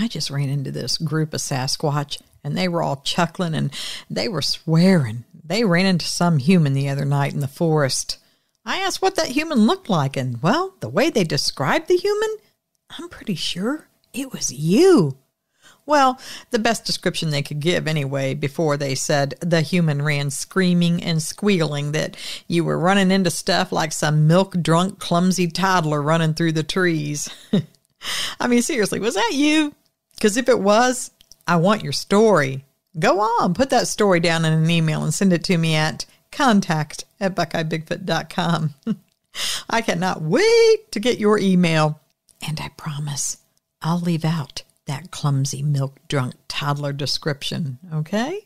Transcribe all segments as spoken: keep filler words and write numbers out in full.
I just ran into this group of Sasquatch, and they were all chuckling, and they were swearing. They ran into some human the other night in the forest. I asked what that human looked like, and, well, the way they described the human, I'm pretty sure it was you. Well, the best description they could give anyway, before they said the human ran screaming and squealing that you were running into stuff like some milk-drunk, clumsy toddler running through the trees. I mean, seriously, was that you? Because if it was, I want your story. Go on, put that story down in an email and send it to me at contact at buckeye bigfoot dot com. I cannot wait to get your email. And I promise I'll leave out that clumsy milk-drunk toddler description, okay?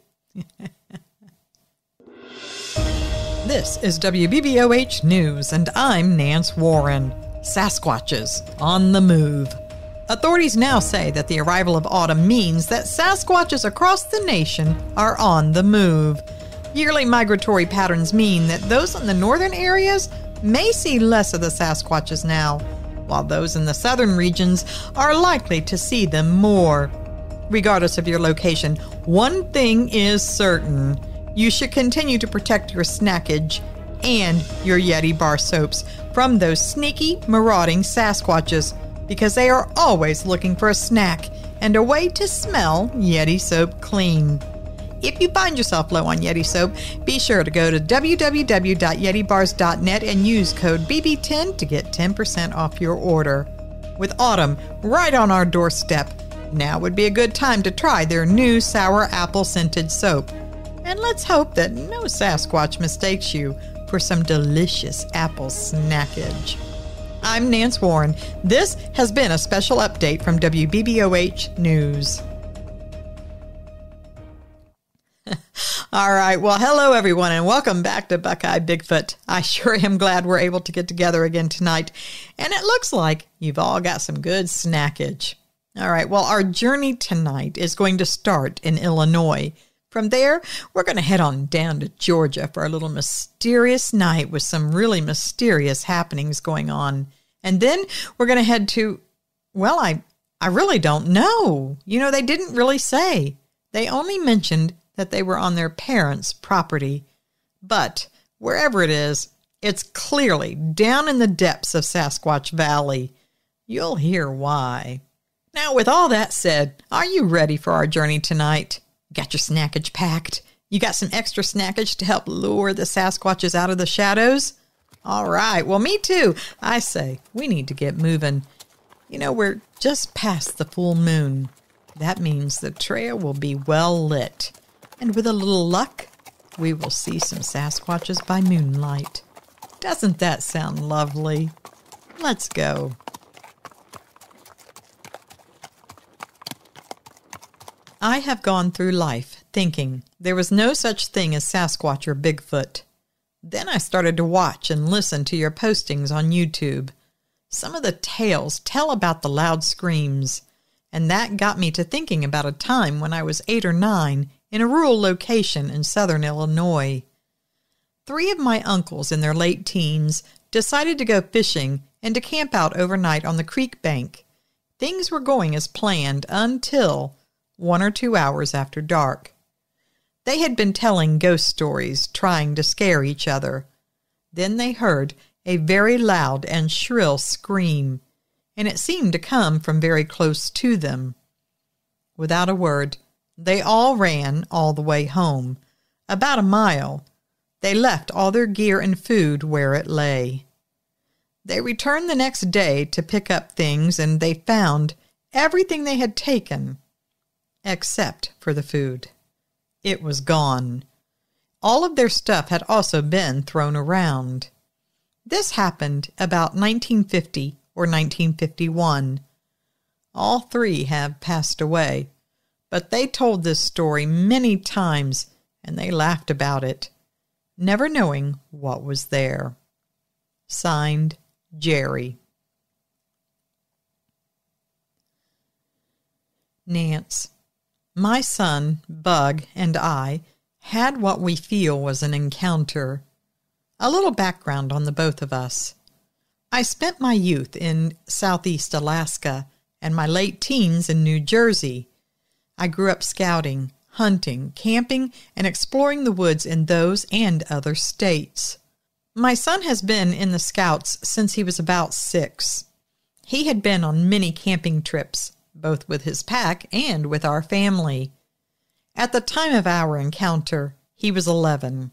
This is W B B O H News, and I'm Nance Warren. Sasquatches on the move. Authorities now say that the arrival of autumn means that Sasquatches across the nation are on the move. Yearly migratory patterns mean that those in the northern areas may see less of the Sasquatches now, while those in the southern regions are likely to see them more. Regardless of your location, one thing is certain. You should continue to protect your snackage and your Yeti bar soaps from those sneaky, marauding Sasquatches, because they are always looking for a snack and a way to smell Yeti soap clean. If you find yourself low on Yeti soap, be sure to go to w w w dot yeti bars dot net and use code B B ten to get ten percent off your order. With autumn right on our doorstep, now would be a good time to try their new sour apple scented soap. And let's hope that no Sasquatch mistakes you for some delicious apple snackage. I'm Nance Warren. This has been a special update from W B B O H News. All right. Well, hello, everyone, and welcome back to Buckeye Bigfoot. I sure am glad we're able to get together again tonight, and it looks like you've all got some good snackage. All right. Well, our journey tonight is going to start in Illinois. From there, we're going to head on down to Georgia for a little mysterious night with some really mysterious happenings going on. And then we're going to head to, well, I, I really don't know. You know, they didn't really say. They only mentioned that they were on their parents' property. But wherever it is, it's clearly down in the depths of Sasquatch Valley. You'll hear why. Now, with all that said, are you ready for our journey tonight? Got your snackage packed? You got some extra snackage to help lure the Sasquatches out of the shadows? All right. Well, me too. I say we need to get moving. You know, we're just past the full moon. That means the trail will be well lit. And with a little luck, we will see some Sasquatches by moonlight. Doesn't that sound lovely? Let's go. I have gone through life thinking there was no such thing as Sasquatch or Bigfoot. Then I started to watch and listen to your postings on YouTube. Some of the tales tell about the loud screams, and that got me to thinking about a time when I was eight or nine in a rural location in southern Illinois. Three of my uncles in their late teens decided to go fishing and to camp out overnight on the creek bank. Things were going as planned until one or two hours after dark. They had been telling ghost stories, trying to scare each other. Then they heard a very loud and shrill scream, and it seemed to come from very close to them. Without a word, they all ran all the way home, about a mile. They left all their gear and food where it lay. They returned the next day to pick up things, and they found everything they had taken, except for the food. It was gone. All of their stuff had also been thrown around. This happened about nineteen fifty or nineteen fifty-one. All three have passed away, but they told this story many times, and they laughed about it, never knowing what was there. Signed, Jerry. Nance. My son, Bug, and I had what we feel was an encounter. A little background on the both of us. I spent my youth in southeast Alaska, and my late teens in New Jersey. I grew up scouting, hunting, camping, and exploring the woods in those and other states. My son has been in the Scouts since he was about six. He had been on many camping trips, both with his pack and with our family. At the time of our encounter, he was eleven.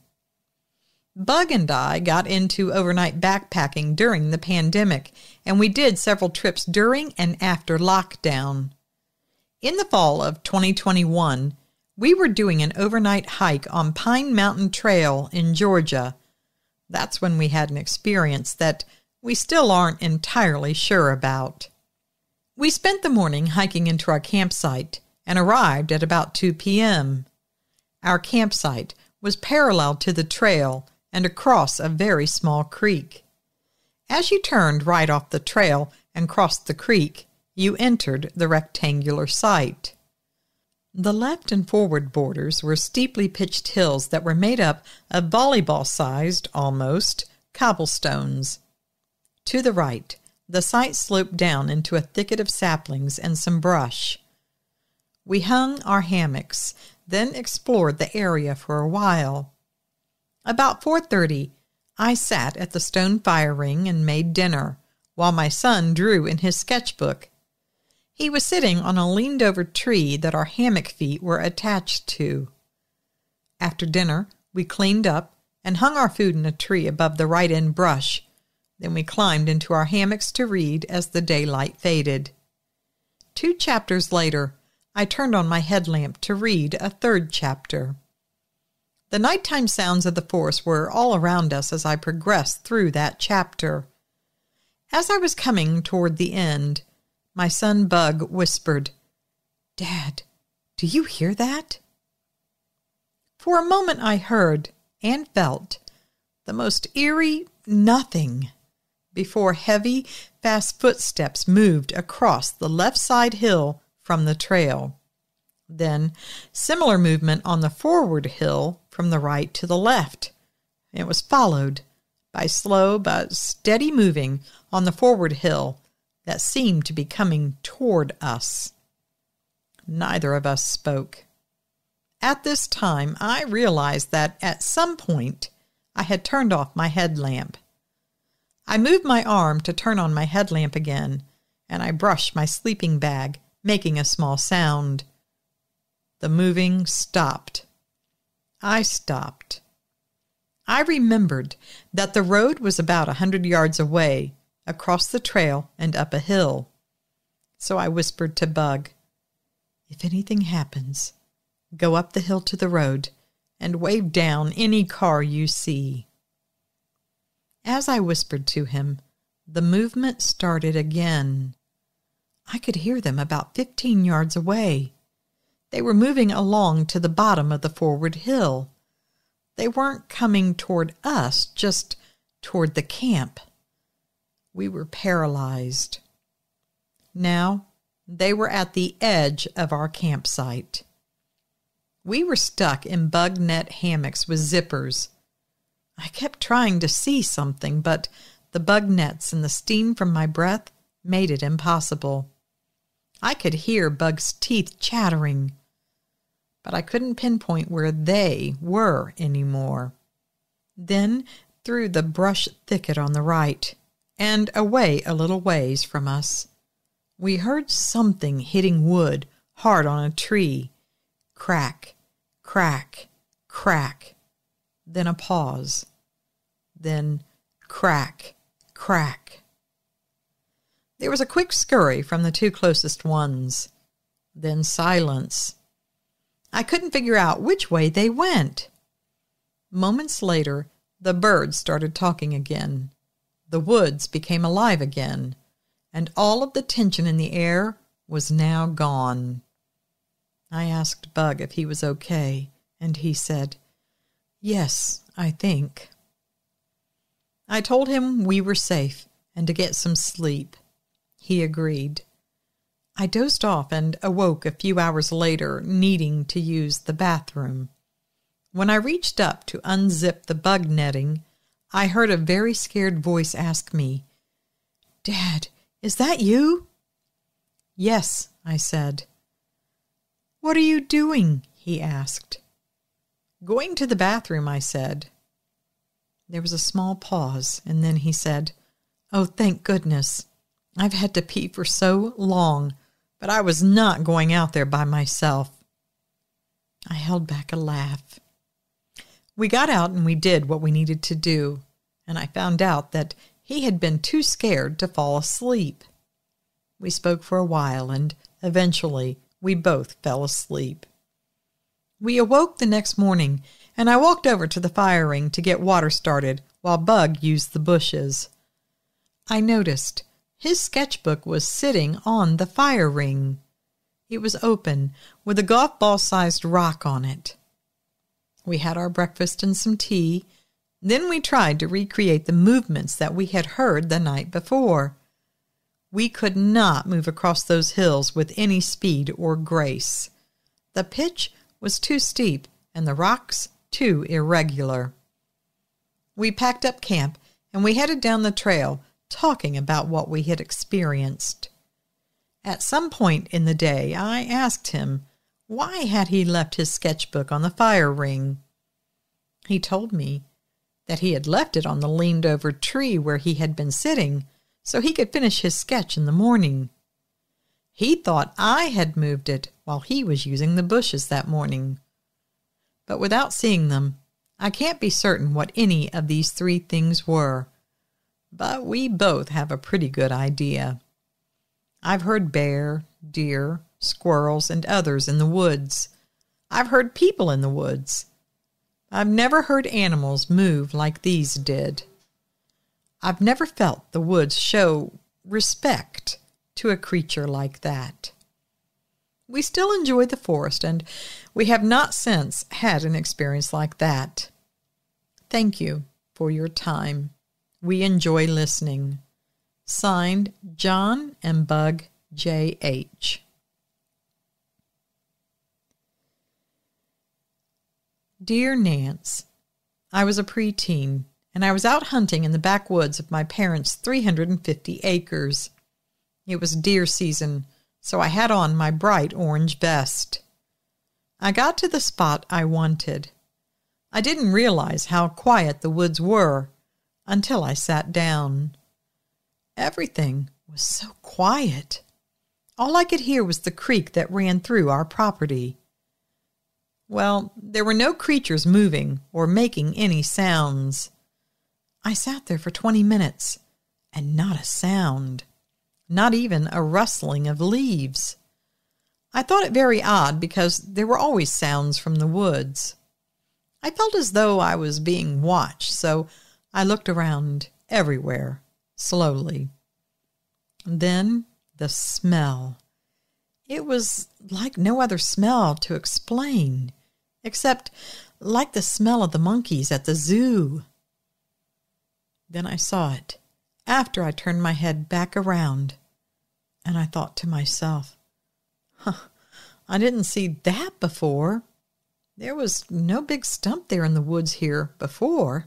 Bug and I got into overnight backpacking during the pandemic, and we did several trips during and after lockdown. In the fall of twenty twenty-one, we were doing an overnight hike on Pine Mountain Trail in Georgia. That's when we had an experience that we still aren't entirely sure about. We spent the morning hiking into our campsite and arrived at about two p.m. Our campsite was parallel to the trail and across a very small creek. As you turned right off the trail and crossed the creek, you entered the rectangular site. The left and forward borders were steeply pitched hills that were made up of volleyball-sized, almost, cobblestones. To the right, the site sloped down into a thicket of saplings and some brush. We hung our hammocks, then explored the area for a while. About four thirty, I sat at the stone fire ring and made dinner, while my son drew in his sketchbook. He was sitting on a leaned-over tree that our hammock feet were attached to. After dinner, we cleaned up and hung our food in a tree above the right-end brush. Then we climbed into our hammocks to read as the daylight faded. Two chapters later, I turned on my headlamp to read a third chapter. The nighttime sounds of the forest were all around us as I progressed through that chapter. As I was coming toward the end, my son Bug whispered, "Dad, do you hear that?" For a moment I heard and felt the most eerie nothing before heavy, fast footsteps moved across the left side hill from the trail. Then similar movement on the forward hill from the right to the left. It was followed by slow but steady moving on the forward hill that seemed to be coming toward us. Neither of us spoke. At this time, I realized that at some point I had turned off my headlamp. I moved my arm to turn on my headlamp again, and I brushed my sleeping bag, making a small sound. The moving stopped. I stopped. I remembered that the road was about a hundred yards away, across the trail and up a hill. So I whispered to Bug, "If anything happens, go up the hill to the road and wave down any car you see." As I whispered to him, the movement started again. I could hear them about fifteen yards away. They were moving along to the bottom of the forward hill. They weren't coming toward us, just toward the camp. We were paralyzed. Now they were at the edge of our campsite. We were stuck in bug net hammocks with zippers. I kept trying to see something, but the bug nets and the steam from my breath made it impossible. I could hear Bug's teeth chattering, but I couldn't pinpoint where they were anymore. Then, through the brush thicket on the right, and away a little ways from us, we heard something hitting wood hard on a tree. Crack, crack, crack. Then a pause. Then crack, crack. There was a quick scurry from the two closest ones. Then silence. I couldn't figure out which way they went. Moments later, the birds started talking again. The woods became alive again, and all of the tension in the air was now gone. I asked Bug if he was okay, and he said, "Yes, I think." I told him we were safe and to get some sleep. He agreed. I dozed off and awoke a few hours later, needing to use the bathroom. When I reached up to unzip the bug netting, I heard a very scared voice ask me, "Dad, is that you?" "Yes," I said. "What are you doing?" he asked. "Going to the bathroom," I said. There was a small pause, and then he said, "Oh, thank goodness. I've had to pee for so long, but I was not going out there by myself." I held back a laugh. We got out and we did what we needed to do, and I found out that he had been too scared to fall asleep. We spoke for a while, and eventually we both fell asleep. We awoke the next morning, and I walked over to the fire ring to get water started while Bug used the bushes. I noticed his sketchbook was sitting on the fire ring. It was open, with a golf ball-sized rock on it. We had our breakfast and some tea. Then we tried to recreate the movements that we had heard the night before. We could not move across those hills with any speed or grace. The pitch was too steep and the rocks too irregular. We packed up camp and we headed down the trail, talking about what we had experienced. At some point in the day, I asked him why had he left his sketchbook on the fire ring. He told me that he had left it on the leaned-over tree where he had been sitting so he could finish his sketch in the morning. He thought I had moved it while he was using the bushes that morning. But without seeing them, I can't be certain what any of these three things were. But we both have a pretty good idea. I've heard bear, deer, squirrels, and others in the woods. I've heard people in the woods. I've never heard animals move like these did. I've never felt the woods show respect to a creature like that. We still enjoy the forest, and we have not since had an experience like that. Thank you for your time. We enjoy listening. Signed, John and Bug J H Dear Nance, I was a preteen, and I was out hunting in the backwoods of my parents' three hundred fifty acres. It was deer season, so I had on my bright orange vest. I got to the spot I wanted. I didn't realize how quiet the woods were until I sat down. Everything was so quiet. All I could hear was the creek that ran through our property. Well, there were no creatures moving or making any sounds. I sat there for twenty minutes, and not a sound, not even a rustling of leaves. I thought it very odd because there were always sounds from the woods. I felt as though I was being watched, so I looked around everywhere, slowly. Then the smell. It was like no other smell to explain, except like the smell of the monkeys at the zoo. Then I saw it, after I turned my head back around, and I thought to myself, huh, I didn't see that before. There was no big stump there in the woods here before.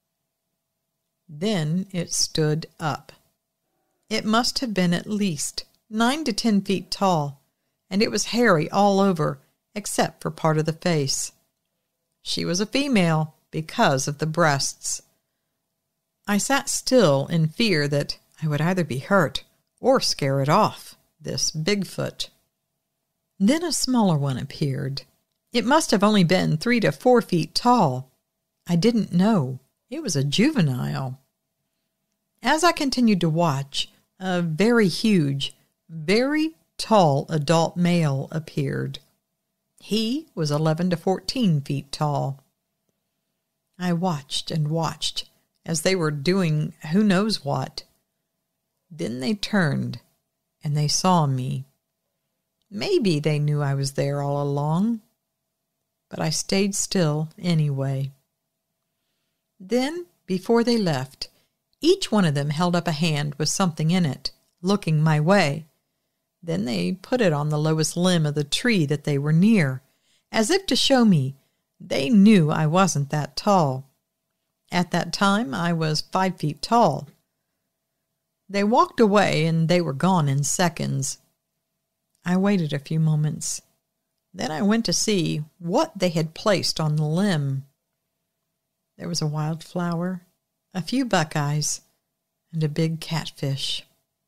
Then it stood up. It must have been at least nine to ten feet tall, and it was hairy all over, except for part of the face. She was a female because of the breasts. I sat still in fear that I would either be hurt or scare it off, this Bigfoot. Then a smaller one appeared. It must have only been three to four feet tall. I didn't know. It was a juvenile. As I continued to watch, a very huge, very tall adult male appeared. He was eleven to fourteen feet tall. I watched and watched as they were doing who knows what. Then they turned, and they saw me. Maybe they knew I was there all along, but I stayed still anyway. Then, before they left, each one of them held up a hand with something in it, looking my way. Then they put it on the lowest limb of the tree that they were near, as if to show me they knew I wasn't that tall. At that time, I was five feet tall. They walked away, and they were gone in seconds. I waited a few moments. Then I went to see what they had placed on the limb. There was a wildflower, a few buckeyes, and a big catfish.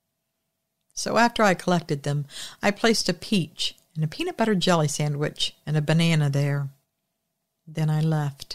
So after I collected them, I placed a peach and a peanut butter jelly sandwich and a banana there. Then I left.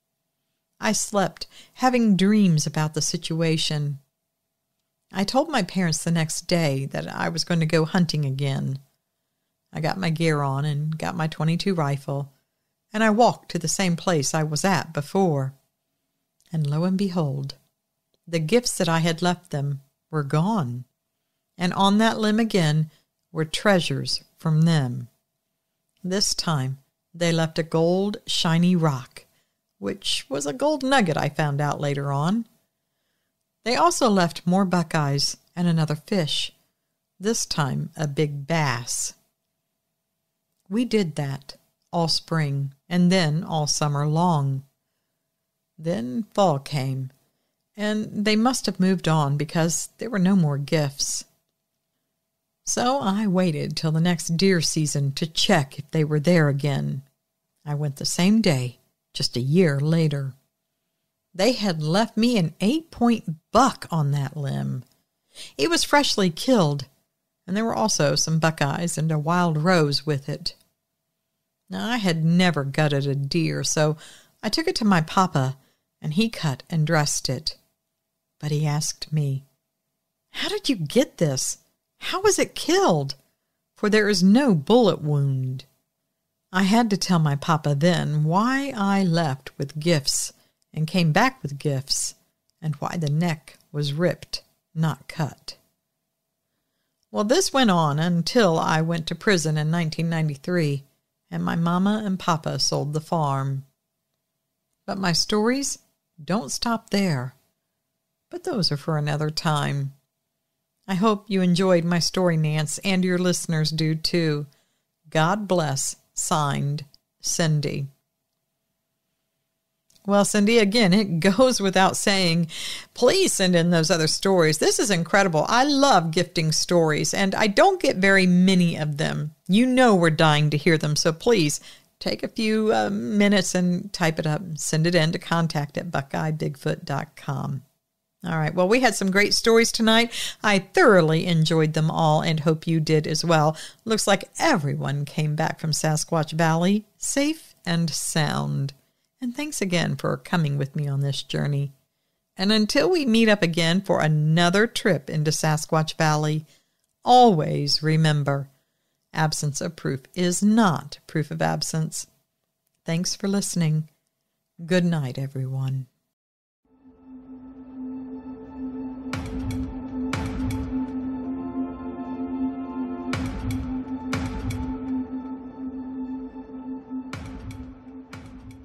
I slept, having dreams about the situation. I told my parents the next day that I was going to go hunting again. I got my gear on and got my twenty-two rifle, and I walked to the same place I was at before. And lo and behold, the gifts that I had left them were gone, and on that limb again were treasures from them. This time they left a gold, shiny rock, which was a gold nugget I found out later on. They also left more buckeyes and another fish, this time a big bass. We did that all spring and then all summer long. Then fall came, and they must have moved on because there were no more gifts. So I waited till the next deer season to check if they were there again. I went the same day, just a year later. They had left me an eight-point buck on that limb. It was freshly killed, and there were also some buckeyes and a wild rose with it. Now, I had never gutted a deer, so I took it to my papa, and he cut and dressed it. But he asked me, "How did you get this? How was it killed? For there is no bullet wound." I had to tell my papa then why I left with gifts and came back with gifts, and why the neck was ripped, not cut. Well, this went on until I went to prison in nineteen ninety-three, and my mama and papa sold the farm. But my stories don't stop there. But those are for another time. I hope you enjoyed my story, Nance, and your listeners do too. God bless. Signed, Cindy. Well, Cindy, again, it goes without saying, please send in those other stories. This is incredible. I love gifting stories, and I don't get very many of them. You know we're dying to hear them, so please take a few uh, minutes and type it up and send it in to contact at buckeye bigfoot dot com. All right, well, we had some great stories tonight. I thoroughly enjoyed them all and hope you did as well. Looks like everyone came back from Sasquatch Valley safe and sound. And thanks again for coming with me on this journey. And until we meet up again for another trip into Sasquatch Valley, always remember, absence of proof is not proof of absence. Thanks for listening. Good night, everyone.